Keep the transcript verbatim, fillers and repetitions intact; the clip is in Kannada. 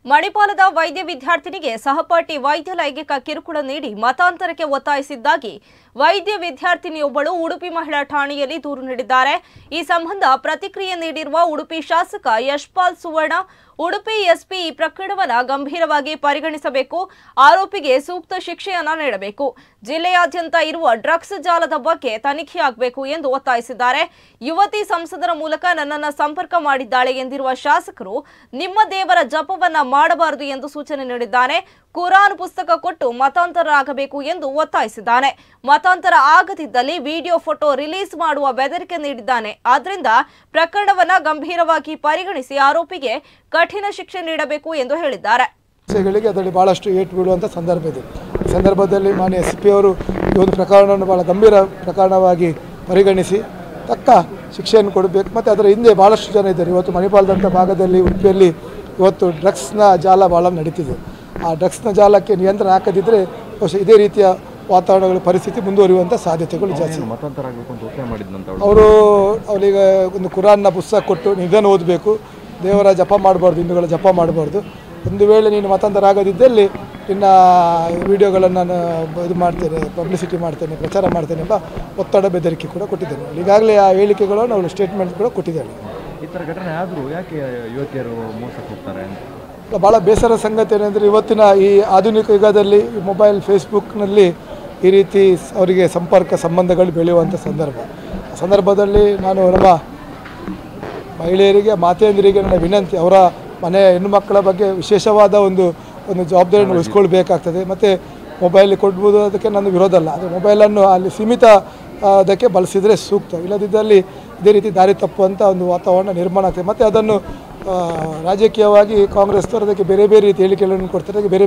ಮಣಿಪಾಲದ ವೈದ್ಯ ವಿದ್ಯಾರ್ಥಿನಿಗೆ ಸಹಪಾಠಿ ವೈದ್ಯ ಲೈಂಗಿಕ ಕಿರುಕುಳ ನೀಡಿ ಮತಾಂತರಕ್ಕೆ ಒತ್ತಾಯಿಸಿದ್ದಾಗಿ ವೈದ್ಯ ವಿದ್ಯಾರ್ಥಿನಿಯೊಬ್ಬಳು ಉಡುಪಿ ಮಹಿಳಾ ಠಾಣೆಯಲ್ಲಿ ದೂರು ನೀಡಿದ್ದಾರೆ। ಈ ಸಂಬಂಧ ಪ್ರತಿಕ್ರಿಯೆ ನೀಡಿರುವ ಉಡುಪಿ ಶಾಸಕ ಯಶ್ಪಾಲ್ ಸುವರ್ಣ, ಉಡುಪಿ ಎಸ್ಪಿ ಈ ಪ್ರಕರಣವನ್ನು ಗಂಭೀರವಾಗಿ ಪರಿಗಣಿಸಬೇಕು, ಆರೋಪಿಗೆ ಸೂಕ್ತ ಶಿಕ್ಷೆಯನ್ನ ನೀಡಬೇಕು, ಜಿಲ್ಲೆಯಾದ್ಯಂತ ಇರುವ ಡ್ರಗ್ಸ್ ಜಾಲದ ಬಗ್ಗೆ ತನಿಖೆಯಾಗಬೇಕು ಎಂದು ಒತ್ತಾಯಿಸಿದ್ದಾರೆ। ಯುವತಿ ಸಂಸದರ ಮೂಲಕ ನನ್ನನ್ನು ಸಂಪರ್ಕ ಮಾಡಿದ್ದಾಳೆ ಎಂದಿರುವ ಶಾಸಕರು ನಿಮ್ಮ ದೇವರ ಜಪವನ್ನ ಮಾಡಬಾರದು ಎಂದು ಸೂಚನೆ ನೀಡಿದ್ದಾರೆ। ಕುರಾನ್ ಪುಸ್ತಕ ಕೊಟ್ಟು ಮತಾಂತರ ಆಗಬೇಕು ಎಂದು ಒತ್ತಾಯಿಸಿದ್ದಾನೆ। ಮತಾಂತರ ಆಗದಿದ್ದಲ್ಲಿ ವಿಡಿಯೋ ಫೋಟೋ ರಿಲೀಸ್ ಮಾಡುವ ಬೆದರಿಕೆ ನೀಡಿದ್ದಾನೆ। ಆದ್ದರಿಂದ ಪ್ರಕರಣವನ್ನ ಗಂಭೀರವಾಗಿ ಪರಿಗಣಿಸಿ ಆರೋಪಿಗೆ ಕಠಿಣ ಶಿಕ್ಷೆ ನೀಡಬೇಕು ಎಂದು ಹೇಳಿದ್ದಾರೆ। ಅದರಲ್ಲಿ ಬಹಳಷ್ಟು ಏಟು ಬೀಳುವಂಥ ಸಂದರ್ಭ ಇದೆ। ಈ ಸಂದರ್ಭದಲ್ಲಿ ಮಾನ್ಯ ಎಸ್ ಪಿ ಅವರು ಈ ಒಂದು ಪ್ರಕರಣವನ್ನು ಬಹಳ ಗಂಭೀರ ಪ್ರಕರಣವಾಗಿ ಪರಿಗಣಿಸಿ ತಕ್ಕ ಶಿಕ್ಷೆಯನ್ನು ಕೊಡಬೇಕು। ಮತ್ತು ಅದರ ಹಿಂದೆ ಭಾಳಷ್ಟು ಜನ ಇದ್ದಾರೆ। ಇವತ್ತು ಮಣಿಪಾಲದಂಥ ಭಾಗದಲ್ಲಿ ಉಡುಪಿಯಲ್ಲಿ ಇವತ್ತು ಡ್ರಗ್ಸ್ನ ಜಾಲ ಭಾಳ ನಡೀತಿದೆ। ಆ ಡ್ರಗ್ಸ್ನ ಜಾಲಕ್ಕೆ ನಿಯಂತ್ರಣ ಹಾಕದಿದ್ದರೆ ಬಹುಶಃ ಇದೇ ರೀತಿಯ ವಾತಾವರಣಗಳ ಪರಿಸ್ಥಿತಿ ಮುಂದುವರಿಯುವಂಥ ಸಾಧ್ಯತೆಗಳು ಜಾಸ್ತಿ। ಅವರು ಅವರಿಗೆ ಒಂದು ಕುರಾನ್ನ ಪುಸ್ತಕ ಕೊಟ್ಟು ಇದನ್ನು ಓದಬೇಕು, ದೇವರ ಜಪ ಮಾಡಬಾರ್ದು, ಹಿಂದೂಗಳ ಜಪ ಮಾಡಬಾರ್ದು, ಒಂದು ವೇಳೆ ನೀನು ಮತಾಂತರ ಆಗದಿದ್ದಲ್ಲಿ ಇನ್ನು ವಿಡಿಯೋಗಳನ್ನು ನಾನು ಇದು ಮಾಡ್ತೇನೆ, ಪಬ್ಲಿಸಿಟಿ ಮಾಡ್ತೇನೆ, ಪ್ರಚಾರ ಮಾಡ್ತೇನೆ ಎಂಬ ಒತ್ತಡ ಬೆದರಿಕೆ ಕೂಡ ಕೊಟ್ಟಿದ್ದೇನೆ। ಈಗಾಗಲೇ ಆ ಹೇಳಿಕೆಗಳನ್ನು ಅವಳು ಸ್ಟೇಟ್ಮೆಂಟ್ ಕೂಡ ಕೊಟ್ಟಿದ್ದಾಳೆ। ಈ ಥರ ಘಟನೆ ಆದರೂ ಯಾಕೆ ಯುವತಿಯರು ಮೋಸಕ್ಕೆ ಹೋಗ್ತಾರೆ? ಭಾಳ ಬೇಸರ ಸಂಗತಿ ಏನಂದರೆ ಇವತ್ತಿನ ಈ ಆಧುನಿಕ ಯುಗದಲ್ಲಿ ಮೊಬೈಲ್ ಫೇಸ್ಬುಕ್ನಲ್ಲಿ ಈ ರೀತಿ ಅವರಿಗೆ ಸಂಪರ್ಕ ಸಂಬಂಧಗಳು ಬೆಳೆಯುವಂಥ ಸಂದರ್ಭ ಸಂದರ್ಭದಲ್ಲಿ ನಾನು ನಮ್ಮ ಮಹಿಳೆಯರಿಗೆ, ಮಾತೆಯಂದಿರಿಗೆ ನನ್ನ ವಿನಂತಿ, ಅವರ ಮನೆಯ ಹೆಣ್ಣುಮಕ್ಕಳ ಬಗ್ಗೆ ವಿಶೇಷವಾದ ಒಂದು ಒಂದು ಜವಾಬ್ದಾರಿಯನ್ನು ವಹಿಸ್ಕೊಳ್ಬೇಕಾಗ್ತದೆ। ಮತ್ತು ಮೊಬೈಲ್ ಕೊಡ್ಬೋದು, ಅದಕ್ಕೆ ನನ್ನ ವಿರೋಧ ಅಲ್ಲ, ಅದು ಮೊಬೈಲನ್ನು ಅಲ್ಲಿ ಸೀಮಿತ ಅದಕ್ಕೆ ಬಳಸಿದರೆ ಸೂಕ್ತ, ಇಲ್ಲದಿದ್ದಲ್ಲಿ ಇದೇ ರೀತಿ ದಾರಿ ತಪ್ಪುವಂಥ ಒಂದು ವಾತಾವರಣ ನಿರ್ಮಾಣ ಆಗ್ತದೆ। ಮತ್ತು ಅದನ್ನು ರಾಜಕೀಯವಾಗಿ ಕಾಂಗ್ರೆಸ್ನವರು ಅದಕ್ಕೆ ಬೇರೆ ಬೇರೆ ರೀತಿ ಹೇಳಿಕೆಗಳನ್ನು ಕೊಡ್ತಾರೆ, ಬೇರೆ